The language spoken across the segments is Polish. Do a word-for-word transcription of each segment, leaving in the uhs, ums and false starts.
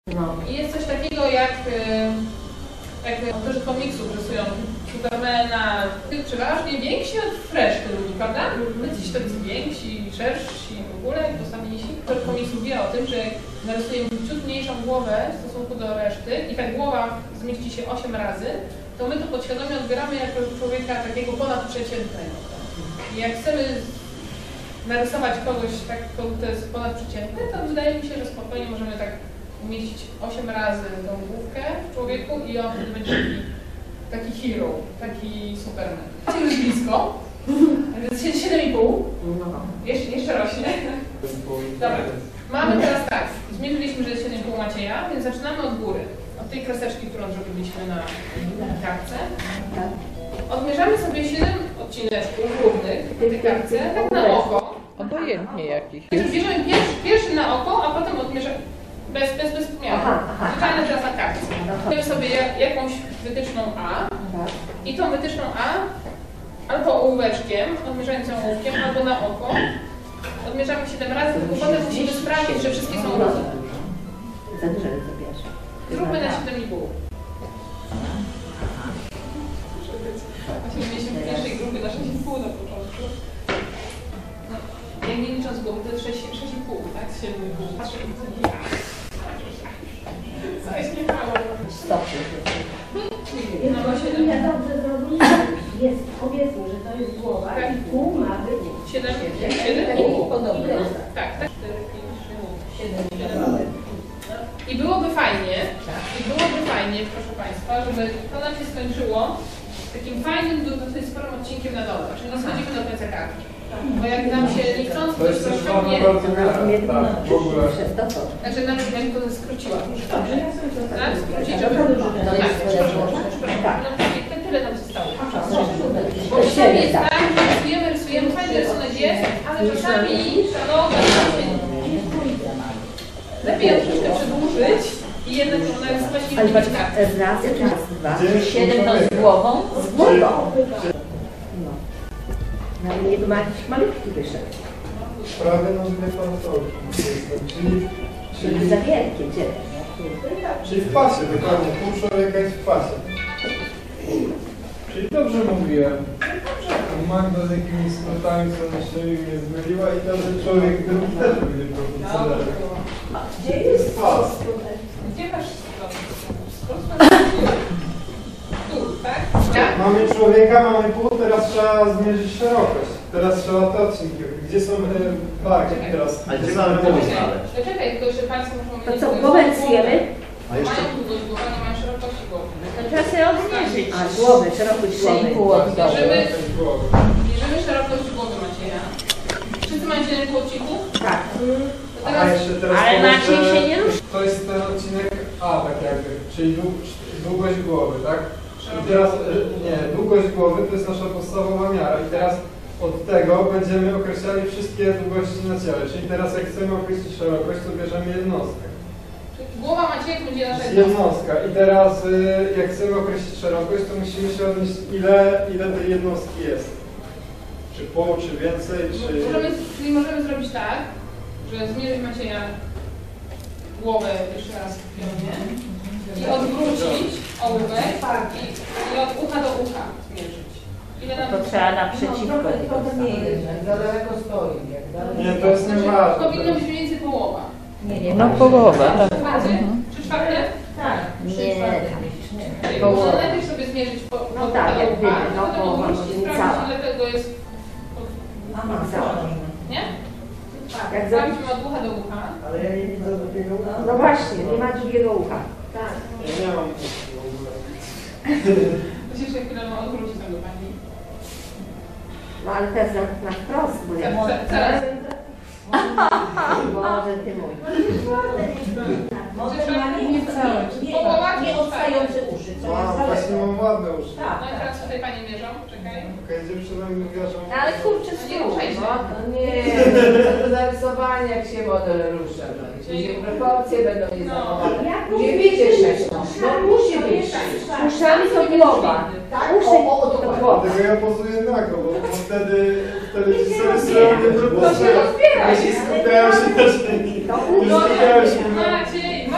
No. I jest coś takiego jak, jak autorzy komiksów rysują Supermana, przeważnie więksi od reszty ludzi, prawda? Jacyś tacy więksi, szersi w ogóle, postawiliście. Autor komiksów wie o tym, że jak narysujemy ciut mniejszą głowę w stosunku do reszty i ta głowa zmieści się osiem razy, to my to podświadomie odbieramy jako człowieka takiego ponadprzeciętnego. I jak chcemy narysować kogoś, tak, kto jest ponadprzeciętny, to wydaje mi się, że spokojnie możemy tak umieścić osiem razy tą główkę w człowieku i on będzie taki, taki hero, taki Superman. Macie już blisko, więc siedem i pół, jeszcze, jeszcze rośnie. Dobra, mamy teraz tak, zmierzyliśmy, że jest siedem i pół Macieja, więc zaczynamy od góry, od tej kreseczki, którą zrobiliśmy na kartce. Odmierzamy sobie siedem odcineczków głównych w tej kartce, tak na oko. Obojętnie jakiś. Bierzemy pierwszy, pierwszy na oko, a potem odmierzamy bez, bez, bez pomiaru. Zwyczajnie teraz na kartce. Bierzemy sobie jakąś wytyczną A i tą wytyczną A albo ołóweczkiem, odmierzając ją ołówkiem, albo na oko. Odmierzamy siedem razy, tylko potem musimy sprawdzić, że wszystkie są równe. Za dużo zabierz. Zróbmy na siedem i pół. Właśnie mieliśmy w pierwszej grupie na sześć i pół na początku. No, jak nie licząc głowy, to jest sześć i pół, tak? siedem i pół. Patrzę, co jest nie mało. Stop. No, bo siedem. Ja dobrze zrozumiałam. Jest, powiedzmy, że to jest głowa i pół ma być. siedem, siedem i pół. Podobne. Tak, tak. cztery, pięć, siedem. I byłoby fajnie, i byłoby fajnie, proszę Państwa, żeby to nam się skończyło takim fajnym, dosyć sporym odcinkiem na dole, czyli nie schodzimy do końca kartki. Bo jak nam się niechcący to jest też rozciągnie, bardzo miarę, tak, w ogóle. także nawet jak to skróciła. Tak? Skrócić, żeby... No jest Tak, no tyle nam zostało. Bo czasami jest tak, że rysujemy, rysujemy, fajny rysunek jest, ale czasami szanowa lepiej ją troszkę przedłużyć i jednak narysować nie Ale być patrz, kartę. raz, raz, dwa. Siedem to z głową? Z głową. No. No ale nie ma jakiś malutki wyszedł. Prawie no dwie pantoki. Czyli, czyli, Za wielkie, gdzie? czyli w pasie, dokładnie. Pół człowieka jest w pasie. Czyli dobrze mówiłem. Magda z jakimiś skrótami słonecznymi mnie zmyliła i to, że człowiek drugi też będzie profesjonalny. Gdzie jest pas? Gdzie masz tu, tak? Mamy człowieka, mamy pół, teraz trzeba zmierzyć szerokość. Teraz trzeba te odcinki. Gdzie są e, barki teraz? Ale gdzie mamy pomysł znaleźć? Czekaj, tylko że Państwo muszą To mieć... co, głowę rysujemy? A jeszcze? Mają długość głowy, nie mają szerokości głowy. To trzeba sobie odmierzyć. A, głowę, szerokość trzy i pół głowy. od dołu. Bierzemy, bierzemy szerokość głowy Macieja. Wszyscy macie na pół odcinku? Tak. To A teraz... jeszcze teraz Ale powiem, Maciej że się nie ruszy. to jest ten odcinek A, tak jakby, czyli dług, długość głowy, tak? I teraz, e, nie, długość głowy to jest nasza podstawowa miara i teraz od tego będziemy określali wszystkie długości na ciele, czyli teraz jak chcemy określić szerokość, to bierzemy jednostkę. Głowa Macieja to będzie nasza Jednostka i teraz y, jak chcemy określić szerokość, to musimy się odnieść ile, ile tej jednostki jest. Czy pół, czy więcej, czy... Możemy, czyli możemy zrobić tak, że zmierzyć Macieja głowę jeszcze raz w pionie i odwrócić ołówek i, i od ucha do ucha zmierzyć. Ile nam To trzeba naprzeciwko tego Jak za daleko stoi. Jak daleko... Nie, to jest nieważne. Powinno być mniej więcej połowa. Nie, nie No ma. połowa, tak. Trzy czwarte? Trzy czwarte? Tak. Nie, Czyli Połowa. można najpierw sobie zmierzyć po, po No tak, do jak ucha, wiemy, no potem połowa, odwrócić i nie sprawdzić, cała. ile tego jest. Mama cała. Nie? Tak, jak za... Sprawdźmy od ucha do ucha. Ale ja nie widzę drugiego ucha. No właśnie, nie ma drugiego ucha. Tak. Ja nie mam w ogóle. Musisz jeszcze chwilę odwrócić tam do pani. No ale teraz na, na wprost, bo ja Teraz, teraz. może ty mój. Może ma nie, nie całe. Nie, nie odstające uszy, co A, jest właśnie daleko. mam ładne uszy. Tak. No i teraz tutaj pani mierzą, czekaj. Okej, dziewczyna mi mówiła, że mam... Ale kurczę, No nie ruszaj się. No nie, to zarysowanie jak się model rusza, no i czyli proporcje będą niezachowane. Nie wiecie sześć, no musi być sześć. Uszami to głowa. Tak? Uszy O, o, to dokładnie. głowa. Dlatego ja pozuję nago, bo, bo wtedy, wtedy ci sobie zrobię To się rozbiera. Jeśli skupiałem się na czymś, To już skupiałem się na... Maciej,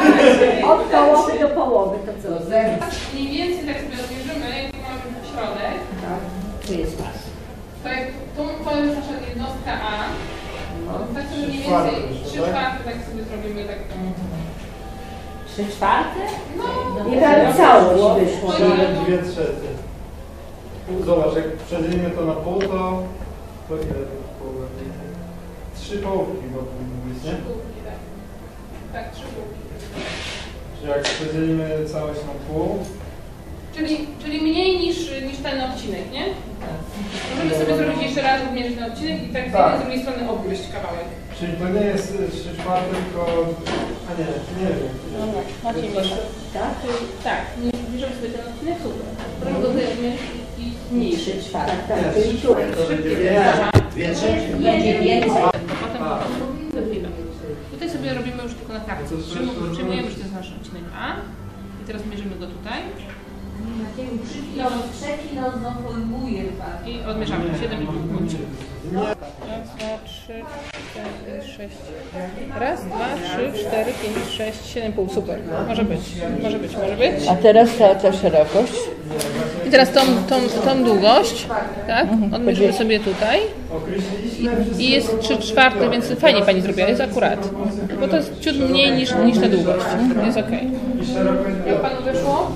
Od połowy do połowy, to co? Do zębów. Mniej więcej tak sobie odmierzymy, jaki mamy środek. Tak, tu jest pas. To jak tu, to jest nasza jednostka A. Tak sobie mniej więcej trzy czwarte tak sobie zrobimy tak. Trzy czwarte? No, I prawie całość wyszło. Czyli dwie trzecie. Zobacz, jak przedzielimy to na pół, to... To ile to połowę? Trzy połówki chyba powinny być, nie? trzy półki, tak. Tak, trzy półki. Czyli jak przedzielimy całość na pół... Czyli, czyli mniej niż, niż ten odcinek, nie? Możemy sobie zrobić jeszcze raz, odmierzyć ten odcinek i tak z jednej, z drugiej strony obgryźć kawałek. Czyli to nie jest trzy czwarte, tylko... A nie, nie wiem. Dobra, Maciej miesza. Tak? Tak, bierzemy sobie ten odcinek, super. Proszę go tutaj odmierzyć i mniejszy. Trzy czwarte. Tak, tak, czyli tu. To będzie dwie trzecie. Będzie więcej. Potem do chwilę. Tutaj sobie robimy już tylko na kartce. Przyjmujemy, przyjmujemy, że to jest nasz odcinek A. I teraz mierzymy go tutaj. No, trzeci no znowu pojmuje pan. I odmierzamy. siedem i pół punkcie. Raz, dwa, trzy, cztery, sześć. Raz, dwa, trzy, cztery, pięć, sześć, siedem i pół. Super. Może być. Może być, może być. A teraz ta, ta szerokość? I teraz tą, tą, tą długość, tak? Odmierzymy sobie tutaj. I jest trzy czwarte, więc fajnie pani zrobiła, jest akurat. Bo to jest ciut mniej niż, niż ta długość. Jest ok. I szerokość Jak panu wyszło?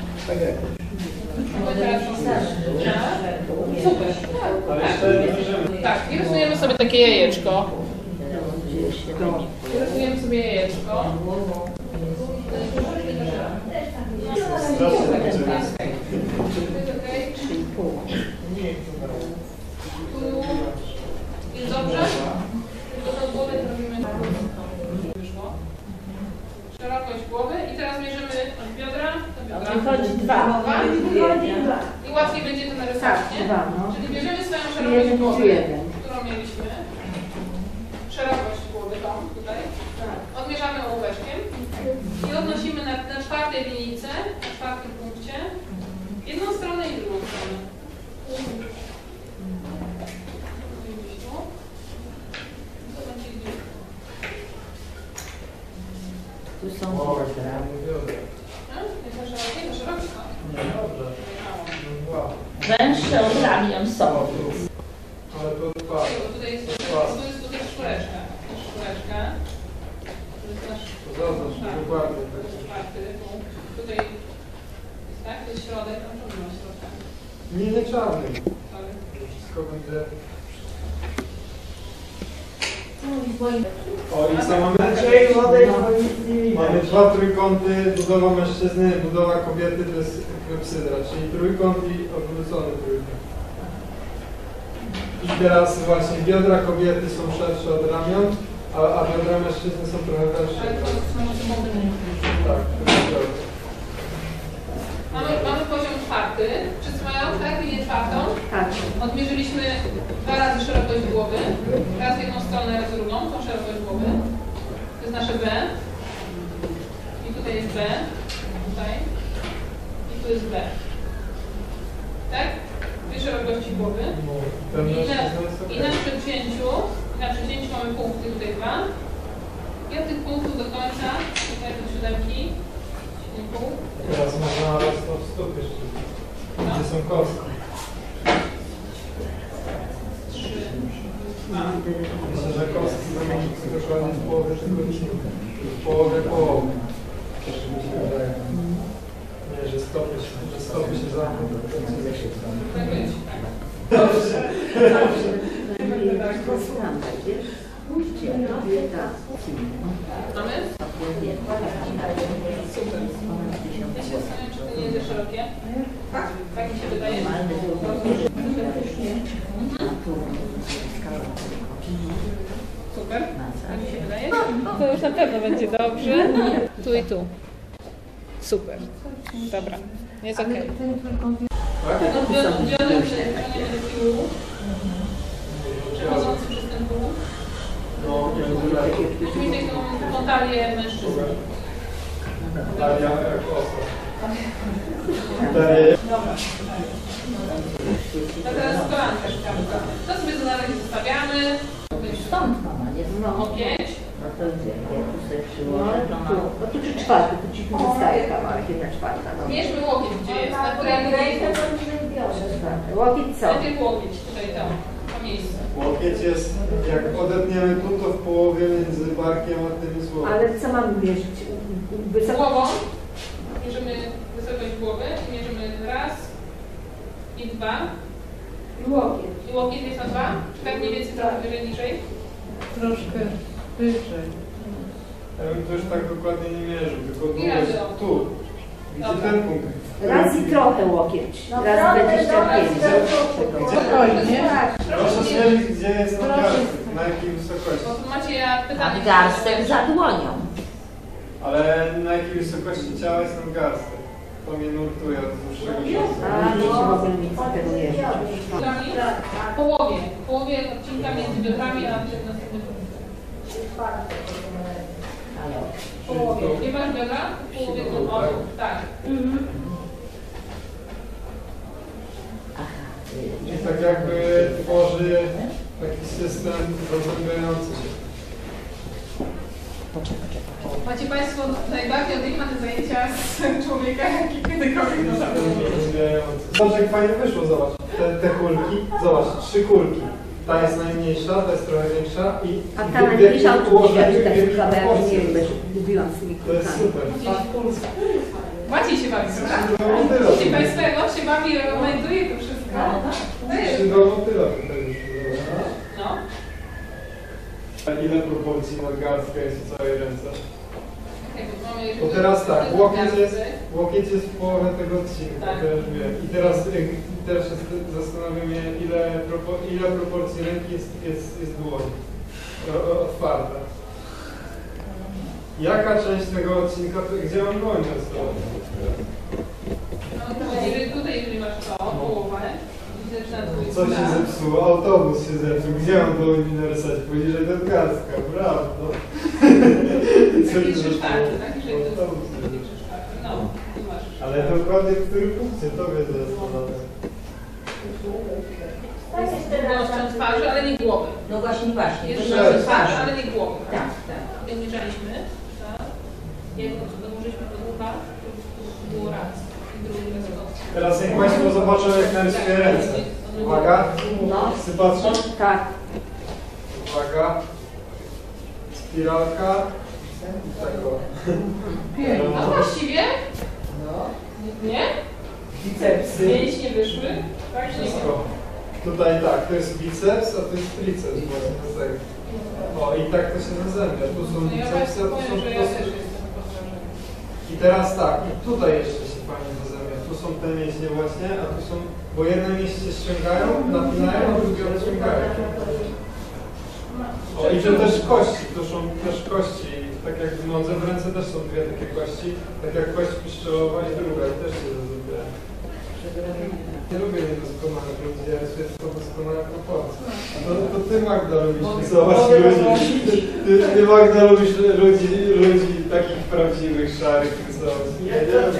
Super. Ale jeszcze bierzemy. Tak, i rysujemy sobie takie jajeczko. Rysujemy sobie jajeczko. Jest dobrze? Tylko do głowy robimy. Wyszło. Szerokość głowy i teraz mierzymy od biodra do biodra. Wychodzi dwa. Dwa? Wychodzi dwa. I łatwiej będzie to narysować, Tak, nie? dwa, no. Czyli bierzemy swoją Jeden szerokość i głowy, jeden. którą mieliśmy. Szerokość głowy tą tutaj. Odmierzamy ołóweczkiem i odnosimy na, na czwartej linijce, na czwartym punkcie, jedną stronę i drugą stronę. To będzie gdzieś. Tu są O, jak ja mówię. A? Nie za szerokie? Za szerokie? Nie, dobrze. Dwa. węższe od ramion są. Ale to dwa. Tutaj jest, tu jest tutaj czwóreczka. To jest czwóreczka. To jest nasz Zaznacz, dokładnie. czwarty punkt. Tutaj jest tak, to jest środek. A czemu nie ma środka? Nie, nie czarny. Sorry. Wszystko będzie... O, i co mamy? Mamy dwa trójkąty, budowa mężczyzny, budowa kobiety, to jest klepsydra, czyli trójkąt i odwrócony trójkąt. I teraz właśnie biodra kobiety są szersze od ramion, a, a biodra mężczyzny są trochę węższe. Ale to są osobne. Tak, to jest prawda. Mamy, mamy poziom czwarty. Wszyscy mają, tak? Linię czwartą. Tak. Odmierzyliśmy dwa razy szerokość głowy. Raz w jedną stronę, raz w drugą, tą szerokość głowy. To jest nasze B. I tutaj jest B. Tutaj. I tu jest B. Tak? Dwie szerokości głowy. Ten I na, mężczyzna jest I okej. na przecięciu, na przecięciu mamy punkty tutaj dwa. I od tych punktów do końca, tutaj do siódemki, siedem i pół. Teraz można raz to w stóp jeszcze. Gdzie są kostki? Trzy, dwa. Myślę, że kostki będą dokładnie w połowie tylko w połowie połowy. Też mi się wydaje. Nie, że stopy się, że stopy się zamkną. Tak być, tak. Mamy? Super. Ja się zastanawiam, czy to nie jest za szerokie. Tak? Tak mi się wydaje. Super. Tak mi się wydaje. To już na pewno będzie dobrze. Tu i tu. Super. Dobra. Jest ok. Ten odbiorny przeciągnięty do tyłu. Przechodzący przez ten pół. No, nie wiem, Weźmy tutaj tą, tą talię mężczyzny. Daria jak osa. Daria. Dobra. A teraz kolanka szklanka. To sobie za razie zostawiamy. Stąd mama jest. O pięć. to gdzie? Ja tu sobie No, przyłożę, to tu, mam. no tu czy czwarty, tu ci tu wystaje kawałek, jedna czwarta. No. Mierzmy łokieć, gdzie jest, na którym Łokieć co? najpierw łokieć, tutaj tam, to miejsce. Łokieć jest, jak odetniemy tu, to w połowie między barkiem a tym słowem. Ale co mamy mierzyć? Wysoko... Głową mierzymy wysokość głowy i mierzymy raz i dwa. Łokieć. I łokieć jest na dwa? Czy tak mniej więcej trochę wyżej, niżej? Troszkę wyżej. Ja bym to już tak dokładnie nie mierzył, tylko tu Ile jest, było? tu. Gdzie Dobra. ten punkt? Raz i trochę łokieć. Raz dwadzieścia pięć. Spokojnie. Proszę zmierzyć, gdzie jest nadgarstek, na jakiej wysokości. Bo tu macie ja pytanie. Nadgarstek za dłonią. Ale na jakiej wysokości ciała jest nadgarstek? To mnie nurtuje od dłuższego czasu. A, nie się w ogóle nic z tego nie Biodrami? W połowie. W połowie odcinka między biodrami a tym następnym punktem. W połowie. Nie masz biodra? W połowie to o, tak. I tak jakby tworzy taki system zazębiający się. Macie Państwo najbardziej odjechane zajęcia z człowieka, jaki kiedykolwiek można było mieć. Zobacz, jak fajnie wyszło, zobacz. Te, te kulki, zobacz, trzy kulki. Ta jest najmniejsza, ta jest trochę większa i A ta najmniejsza oczywiście też tylko, bo ja nie wiem, lubiłam z tymi to jest kulkami. super. Maciej się bawi, prawda? Maciej Państwo, jak on się bawi, rekomenduje to wszystko. To jest. Trzy do motyla tutaj wyszło. No. A ile proporcji nadgarstka jest w całej ręce? Okay, bo, mamy, Bo teraz tak, łokieć jest, nadgarstek. łokieć jest w połowie tego odcinka, Tak. to już wiem. I teraz, y, teraz się zastanawiam się, ile, propo, ile proporcji ręki jest, jest, jest dłoni. O- o- Otwarta. Jaka część tego odcinka, to, gdzie mam dłoń rysować? No, to jeżeli tutaj, jeżeli masz to, połowę, i zaczyna twój Co się zepsuło? Autobus się zepsuł. Gdzie mam dłoń narysować? Poniżej nadgarstka, prawda? Co Taki się trzy czwarte, tak? zepsuło? Jeżeli to Autobus. jest taki trzy czwarte. No, tu masz. Ale dokładnie w którym punkcie to mnie zastanawia. Długością twarzy, ale nie głowy. No właśnie, właśnie. Jest Sześć. długością twarzy, ale nie głowy. Tak, tak. Jak mierzaliśmy, tak? Jak dołożyliśmy do ucha, to było raz. I drugi raz to. Teraz jak Państwo zobaczą, jak narysuję ręce. Uwaga. No, Wszyscy patrzą? tak. Uwaga. Spiralka. I tak o. A właściwie? No. Nie? Bicepsy. Mięśnie wyszły? Tak, czy nie? Wszystko. Tutaj tak, to jest biceps, a to jest triceps właśnie. Tak. O i tak to się zazębia. Tu są No ja bicepsy, Państwu a tu są... powiem, że Tu ja są... też jestem pod wrażeniem. I teraz tak, i tutaj jeszcze się fajnie zazębia. Tu są te mięśnie właśnie, a tu są... Bo jedne mięśnie się ściągają, napinają, a drugie odciągają. O, i to też kości, to są też kości. Tak jak w nodze, w ręce też są dwie takie kości. Tak jak kość piszczelowa i druga, i też się zazębiają. Nie lubię niedoskonałych ludzi, ja rysuję tylko doskonałe proporcje. To, to ty, Magda, lubisz rysować ludzi. Ty, ty, Magda, lubisz ludzi, ludzi takich prawdziwych, szarych rysować. Nie,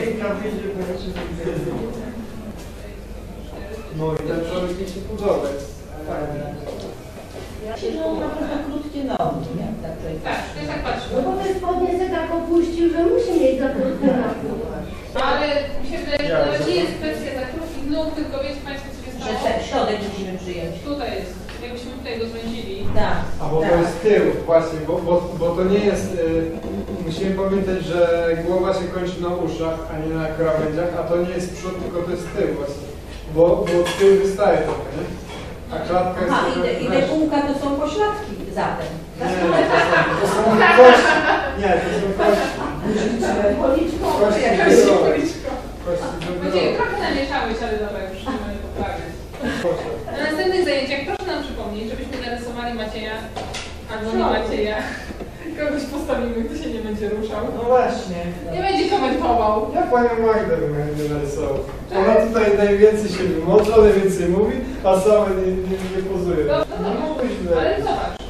no i ten człowiek mi się podoba. Jest fajny. Ja się, że on ma trochę krótkie nogi, nie? Tak, Tak, też tak patrzę. No bo ten spodnie sobie tak opuścił, że musi mieć za krótkie nogi. Ale mi się wydaje, że to nawet nie jest kwestia za krótkich nóg, tylko wiecie Państwo, co się że stało? ten środek musimy przyjąć. Tutaj jest. Jakbyśmy tutaj go zwędzili. Tak. A bo to jest tył, właśnie, bo, bo, bo to nie jest... Y, musimy pamiętać, że głowa się kończy na uszach, a nie na krawędziach, a to nie jest przód, tylko to jest tył właśnie. Bo, bo tył wystaje trochę, nie? A klatka jest... Aha, i trochę te, i te węższa. półka to są pośladki zatem. Nie, to są, to są kości. Nie, to są kości. Policzką. Kości Jakaś biodrowe. policzka. Kości Będzie biodrowe. trochę namieszałeś, ale dobra, już nie będę poprawiać. Proszę. Na następnych zajęciach proszę nam przypomnieć, żebyśmy narysowali Macieja albo nie Macieja. Kogoś postawimy, kto się nie będzie ruszał. No właśnie. Nie będzie komentował. Ja panią Magdę bym chętnie narysował. Ona tutaj najwięcej się wymądrza, najwięcej mówi, a sama nie, nie, nie pozuje. No, no, No, no, mógłbyśmy. ale zobacz.